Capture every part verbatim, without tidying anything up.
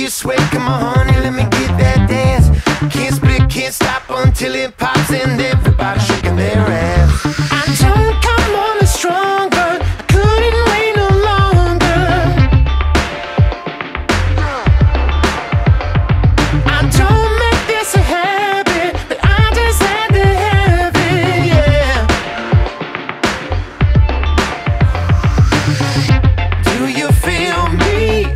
you sweat. Come on, honey, let me get that dance. Can't split, can't stop until it pops, and everybody shaking their ass. I don't come on as stronger, I couldn't wait no longer. I don't make this a habit, but I just had to have it, yeah. Do you feel me?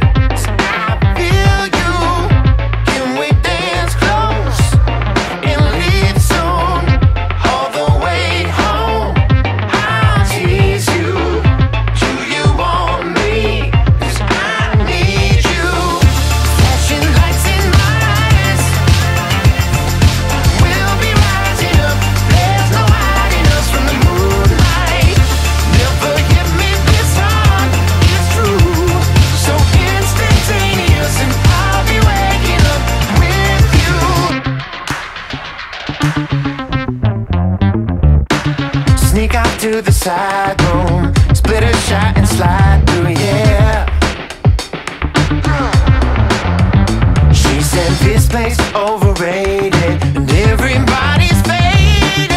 Sneak out to the side room, split a shot and slide through, yeah. She said this place overrated and everybody's faded.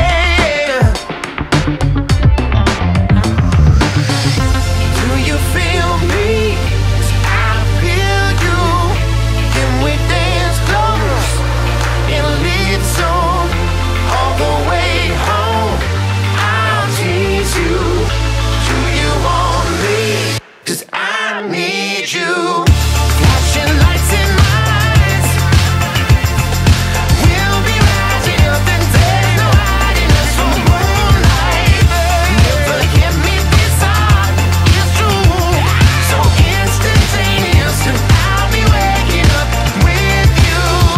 Do you feel me? 'Cause I feel you. Can we dance close and leave soon all the way home? You. Do you want me? 'Cause I need you. Flashing lights in my eyes. We'll be rising up and there's no hiding us from the moonlight. Never get me this hard, it's true. So instantaneous, and I'll be waking up with you.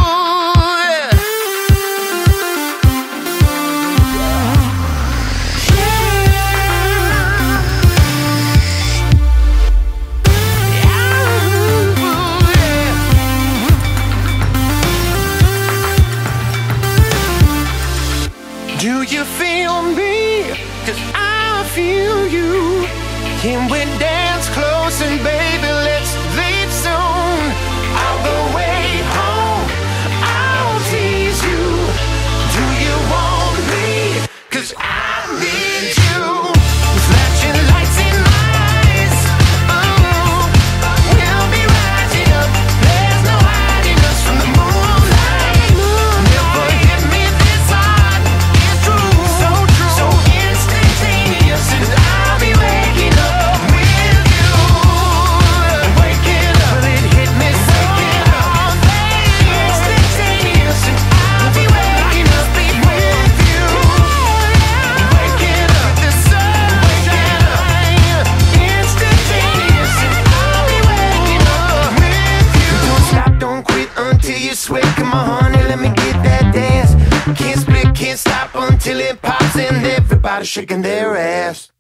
Do you feel me? 'Cause I feel you. Can we dance close and baby, let's leave soon. All the way home, I'll tease you. Do you want me? 'Cause I need you. Flashing lights in my eyes. Oh, we'll be rising up. There's no hiding us from the moonlight. Never hit me this hard. So true, so instantaneous, and I'll be waking up with you. Waking up, will it hit me? Waking up, instantaneous, and I'll be waking up with you. Waking up, the sun, waking up, instantaneous, and I'll be waking up with you. Don't stop, don't quit until you sweat. Come on, honey, let me get that dance. Can't split, can't stop until it pops, and everybody shaking their ass.